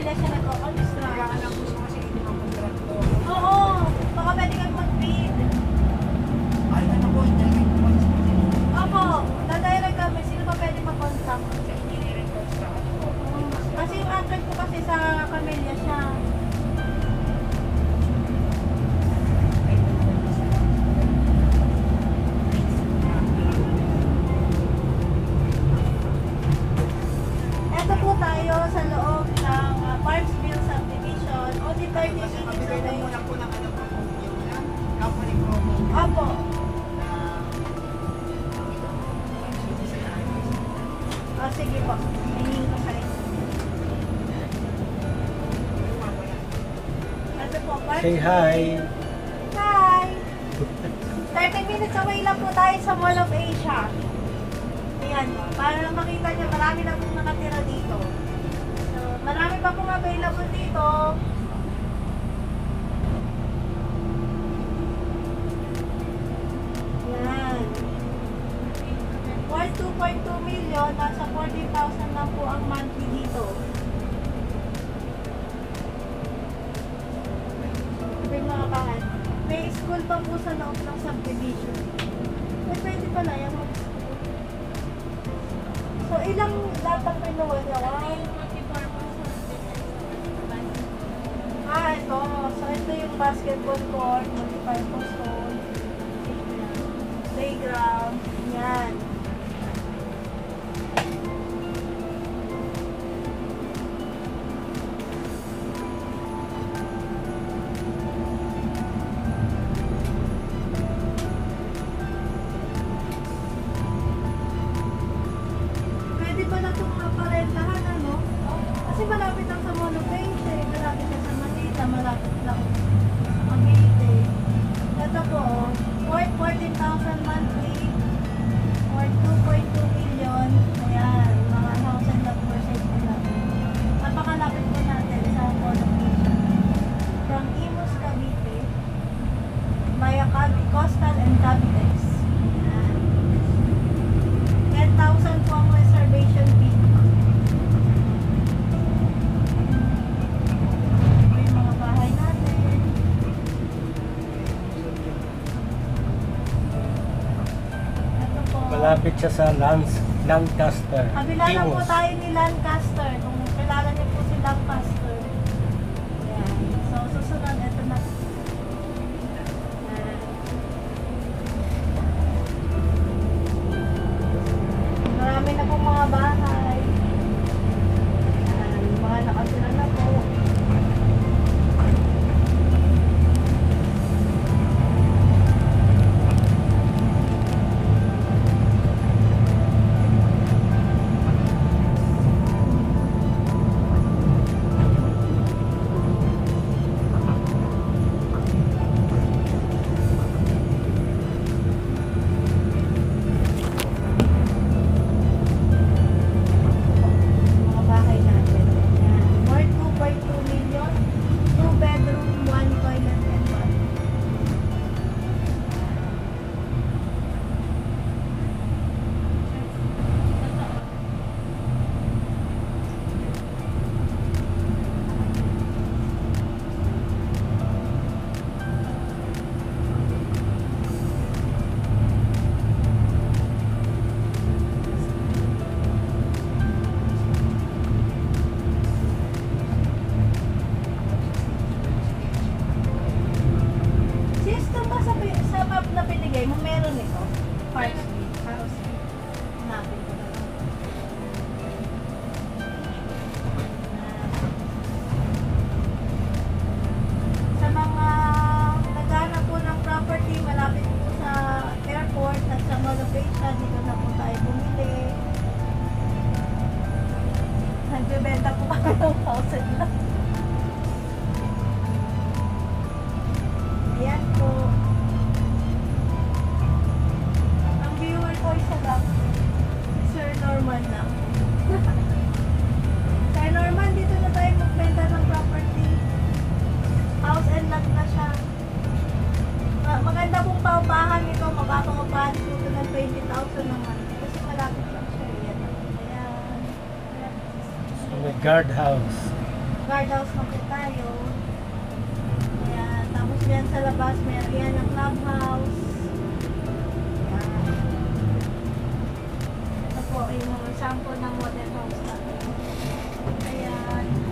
Camellia siya nagko-construct. Kaya alam ko siya kasi hindi mga kontrakto. Oo, baka pwede kang mag-bid. Ay, ano po, engineering po. Opo, nadirect kami. Sino ba pwede mag-contract? Sa engineering construction po. Kasi yung uncle ko kasi sa Camellia siya. Ito po tayo sa loob ng Parksville Subdivision. Only 30 minutes Mabigay na away. muna po ng ano po yung company promo. Opo. Oh, sige po. Hingin ko sa inyo. Ito po, Say Parksville. hi. Hi! 30 minutes away lang po tayo sa Mall of Asia. Ayan, para makita niyo, marami na pong nakatira dito. So, marami pa pong available dito. Ayan. Worth 2.2 million, nasa 40,000 lang po ang monthly dito. May mga bahan. May school pa po sa loob ng subdivision. Eh, pwede pala yung mag-school. So, ilang latang pinuha niya? Ito. So, ito yung basketball court, multi-purpose hall, playground, yan. Pwede pala itong maparentahan, ano? Kasi malapit lang sa Monopace, eh. Malapit lang sa Manila, malapit lang Cavite. Ito po, worth 14,000 monthly, worth 2.2 million. Ayan, mga house and lot for sale po natin. Napakalapit po natin sa Monopace. From Imus, Cavite, via Coastal and Cavitex. Ayan. 10,000 po ang reservation fee. Ito yung mga bahay natin. Ito po. Malapit siya sa Lancaster. Kabila lang po Imus. tayo ni Lancaster. Kung kilala niyo po si Lancaster. Ayan. So, susunod, ito na. Ayan. Marami na pong mga bahay. Ayan, mga nakatira na po. Mga bahay natin. Ayan. Worth 2.2 million. 2 bedroom, 1 toilet and bath. Sisto ba sa map na pinigay mo, meron ito? Park Street, House Street. Hanapin ko na lang. Sa mga naghanap po ng property, malapit po sa airport at sa Mall of Asia, dito na po tayo bumili. Nagbebenta po kami ng 1,000 lang. Ayan po. Ang viewer ko isa lang. Sir Norman lang. Sir Norman, dito na tayo magbenta ng property. House and lot na siya. Maganda pong paupahan nito. Mababang-upahan po ito ng 20,000 naman. Kasi malapit lang siya. Ayan. Ayan. Sa may guardhouse. guardhouse na po tayo. Ayan. Tapos yan sa labas, may area ng clubhouse. Ayan. Ito po yung sample ng model house natin. Ayan.